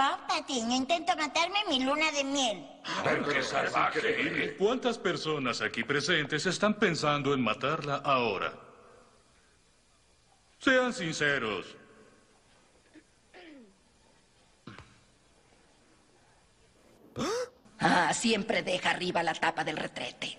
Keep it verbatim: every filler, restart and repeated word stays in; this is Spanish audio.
Palpatine, intento matarme en mi luna de miel. Pero qué salvaje. ¿Cuántas personas aquí presentes están pensando en matarla ahora? Sean sinceros. Ah, siempre deja arriba la tapa del retrete.